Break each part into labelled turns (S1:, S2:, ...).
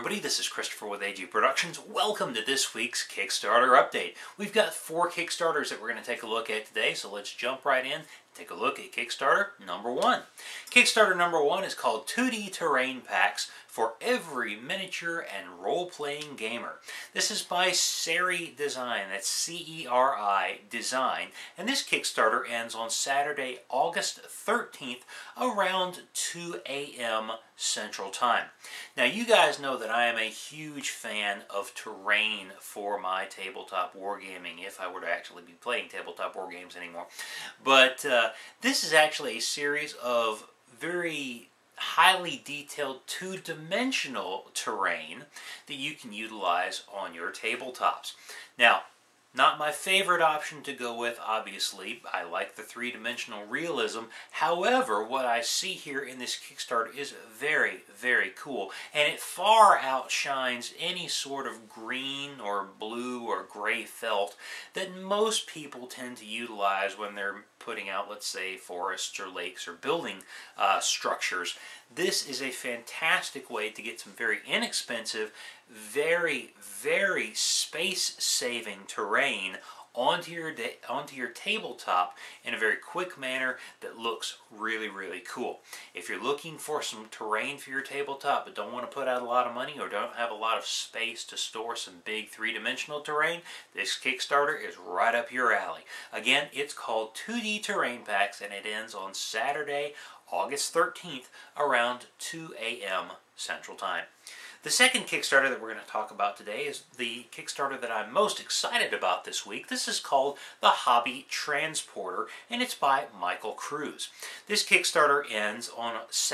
S1: everybody, this is Christopher with AG Productions. Welcome to this week's Kickstarter update. We've got 4 Kickstarters that we're going to take a look at today, so let's jump right in and take a look at Kickstarter number 1. Kickstarter number 1 is called 2D Terrain Packs for Every Miniature and Role-Playing Gamer. This is by Ceri Design, that's C-E-R-I Design, and this Kickstarter ends on Saturday, August 13th around 2 a.m. Central Time. Now you guys know that I am a huge fan of terrain for my tabletop wargaming, if I were to actually be playing tabletop wargames anymore. But this is actually a series of very highly detailed two-dimensional terrain that you can utilize on your tabletops. Now, not my favorite option to go with, obviously. I like the three-dimensional realism. However, what I see here in this Kickstarter is very, very cool. And it far outshines any sort of green or blue or gray felt that most people tend to utilize when they're putting out, let's say, forests or lakes or building structures. This is a fantastic way to get some very inexpensive, very, very space-saving terrain onto your tabletop in a very quick manner that looks really, really cool. If you're looking for some terrain for your tabletop but don't want to put out a lot of money or don't have a lot of space to store some big three-dimensional terrain, this Kickstarter is right up your alley. Again, it's called 2D Terrain Packs and it ends on Saturday, August 13th around 2 a.m. Central Time. The second Kickstarter that we're going to talk about today is the Kickstarter that I'm most excited about this week. This is called The Hobby Transporter, and it's by Michael Cruz. This Kickstarter ends on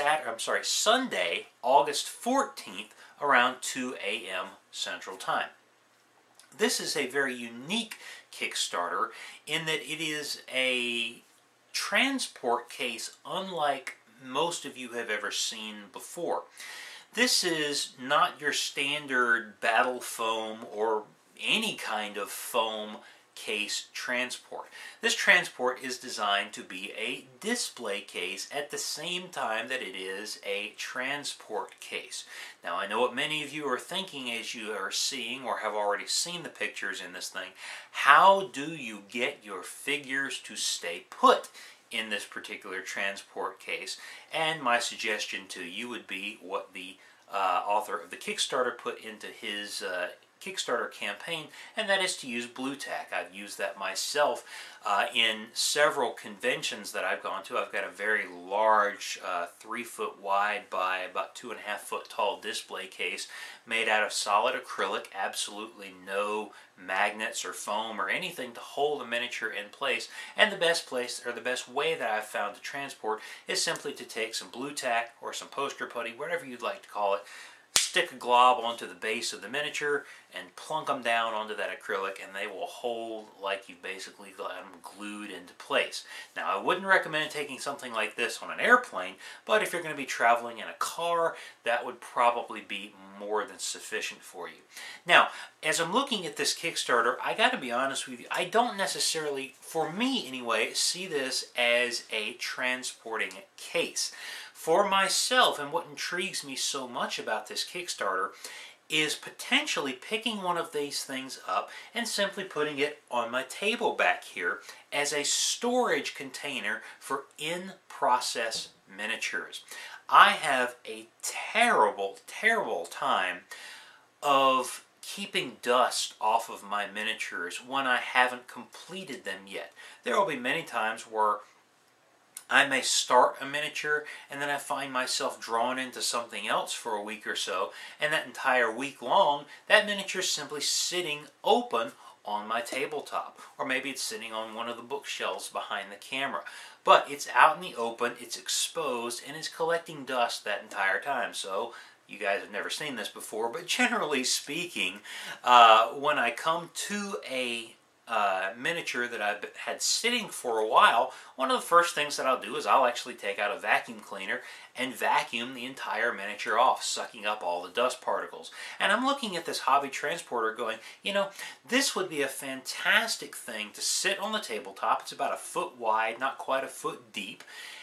S1: Sunday, August 14th, around 2 a.m. Central Time. This is a very unique Kickstarter in that it is a transport case unlike most of you have ever seen before. This is not your standard battle foam or any kind of foam case transport. This transport is designed to be a display case at the same time that it is a transport case. Now I know what many of you are thinking as you are seeing or have already seen the pictures in this thing. How do you get your figures to stay put in this particular transport case? And my suggestion to you would be what the author of the Kickstarter put into his Kickstarter campaign, and that is to use Blu Tack. I've used that myself in several conventions that I've gone to. I've got a very large 3 foot wide by about 2.5 foot tall display case made out of solid acrylic, absolutely no magnets or foam or anything to hold a miniature in place. And the best place, or the best way that I've found to transport, is simply to take some Blu Tack or some poster putty, whatever you'd like to call it, stick a glob onto the base of the miniature and plunk them down onto that acrylic, and they will hold like you've basically got them glued into place. Now I wouldn't recommend taking something like this on an airplane, but if you're going to be traveling in a car, that would probably be more than sufficient for you. Now, as I'm looking at this Kickstarter, I got to be honest with you, I don't necessarily, for me anyway, see this as a transporting case. For myself, and what intrigues me so much about this Kickstarter is potentially picking one of these things up and simply putting it on my table back here as a storage container for in-process miniatures. I have a terrible, terrible time of keeping dust off of my miniatures when I haven't completed them yet. There will be many times where I may start a miniature and then I find myself drawn into something else for a week or so, and that entire week long, that miniature is simply sitting open on my tabletop. Or maybe it's sitting on one of the bookshelves behind the camera. But it's out in the open, it's exposed, and it's collecting dust that entire time. So you guys have never seen this before, but generally speaking, when I come to a miniature that I've had sitting for a while, one of the first things that I'll do is I'll actually take out a vacuum cleaner and vacuum the entire miniature off, sucking up all the dust particles. And I'm looking at this hobby transporter going, you know, this would be a fantastic thing to sit on the tabletop. It's about 1 foot wide, not quite 1 foot deep.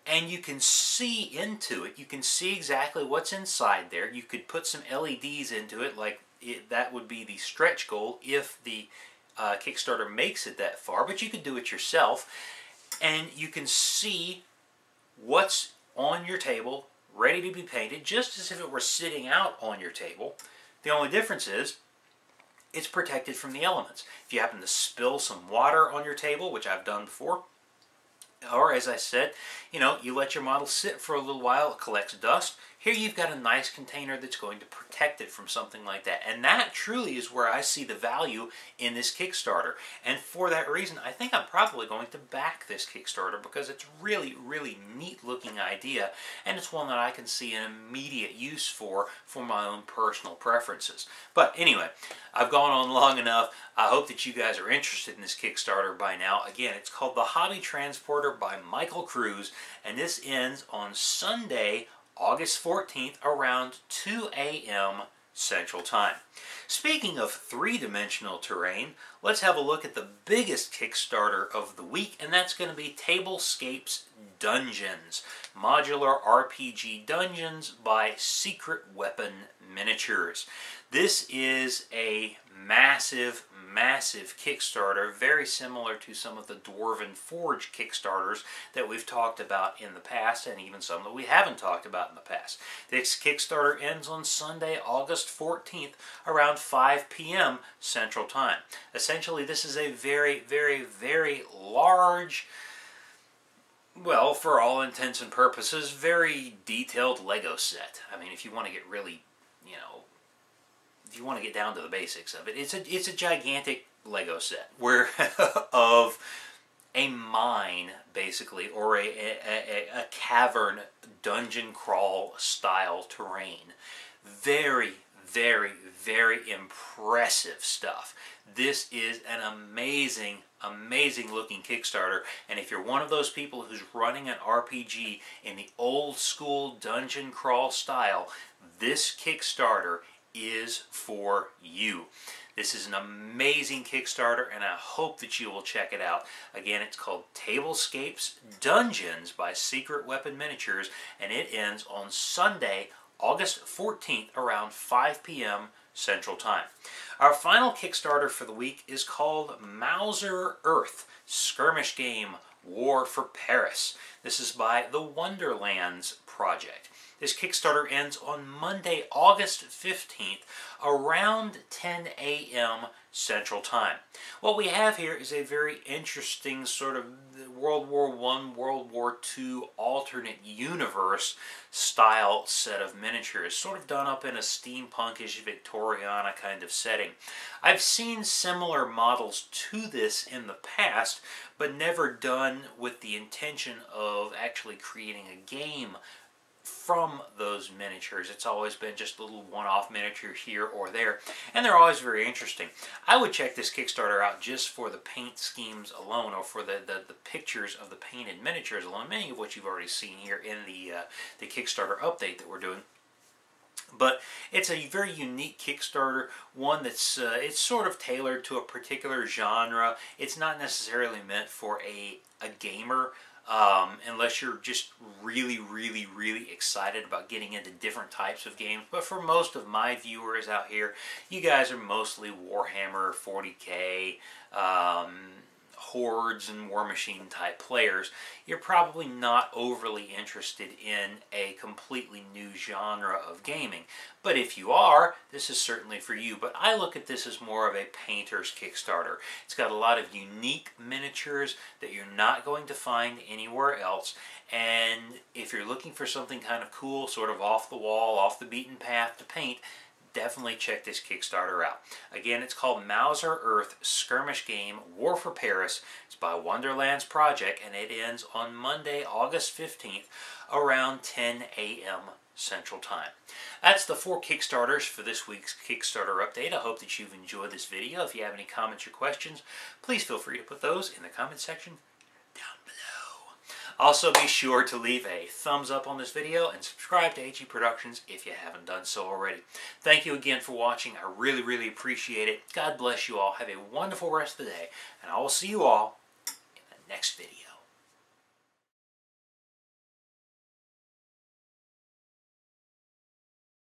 S1: and you can see into it. You can see exactly what's inside there. You could put some LEDs into it, like that would be the stretch goal if the Kickstarter makes it that far, but you could do it yourself. And you can see what's on your table, ready to be painted, just as if it were sitting out on your table. The only difference is it's protected from the elements. If you happen to spill some water on your table, which I've done before, or as I said, you let your model sit for a little while, it collects dust. Here you've got a nice container that's going to protect it from something like that. And that truly is where I see the value in this Kickstarter. And for that reason, I think I'm probably going to back this Kickstarter because it's really, really neat looking idea. And it's one that I can see an immediate use for my own personal preferences. But anyway, I've gone on long enough. I hope that you guys are interested in this Kickstarter by now. Again, it's called The Hobby Transporter by Michael Cruz. And this ends on Sunday, August 14th around 2 a.m. Central Time. Speaking of three-dimensional terrain, let's have a look at the biggest Kickstarter of the week, and that's going to be Tablescapes Dungeons, modular RPG dungeons by Secret Weapon Miniatures. This is a massive Kickstarter, very similar to some of the Dwarven Forge Kickstarters that we've talked about in the past, and even some that we haven't talked about in the past. This Kickstarter ends on Sunday, August 14th, around 5 p.m. Central Time. Essentially, this is a very, very, very large, well, for all intents and purposes, very detailed Lego set. I mean, if you want to get really, if you want to get down to the basics of it, it's a gigantic Lego set where of a mine, basically, or a cavern dungeon crawl style terrain. Very, very, very impressive stuff. This is an amazing looking Kickstarter, and if you're one of those people who's running an RPG in the old school dungeon crawl style, this Kickstarter is for you. This is an amazing Kickstarter, and I hope that you will check it out. Again, it's called Tablescapes Dungeons by Secret Weapon Miniatures, and it ends on Sunday, August 14th, around 5 p.m. Central Time. Our final Kickstarter for the week is called Mauser Earth Skirmish Game War for Paris. This is by the Wonderlands Project. This Kickstarter ends on Monday, August 15th, around 10 a.m. Central Time. What we have here is a very interesting sort of World War I, World War II alternate universe style set of miniatures, sort of done up in a steampunkish Victoriana kind of setting. I've seen similar models to this in the past, but never done with the intention of actually creating a game from those miniatures. It's always been just a little one-off miniature here or there, and they're always very interesting. I would check this Kickstarter out just for the paint schemes alone, or for the pictures of the painted miniatures alone, many of which you've already seen here in the Kickstarter update that we're doing. But it's a very unique Kickstarter, one that's it's sort of tailored to a particular genre. It's not necessarily meant for a gamer, unless you're just really, really, really excited about getting into different types of games. But for most of my viewers out here, you guys are mostly Warhammer 40K, Hordes and War Machine type players. You're probably not overly interested in a completely new genre of gaming. But if you are, this is certainly for you. But I look at this as more of a painter's Kickstarter. It's got a lot of unique miniatures that you're not going to find anywhere else. And if you're looking for something kind of cool, sort of off the wall, off the beaten path to paint, definitely check this Kickstarter out. Again, it's called Mauser Earth Skirmish Game War for Paris. It's by Wonderlands Project, and it ends on Monday, August 15th, around 10 a.m. Central Time. That's the 4 Kickstarters for this week's Kickstarter update. I hope that you've enjoyed this video. If you have any comments or questions, please feel free to put those in the comment section down below. Also, be sure to leave a thumbs up on this video and subscribe to AG Productions if you haven't done so already. Thank you again for watching. I really, really appreciate it. God bless you all. Have a wonderful rest of the day, and I will see you all in the next video.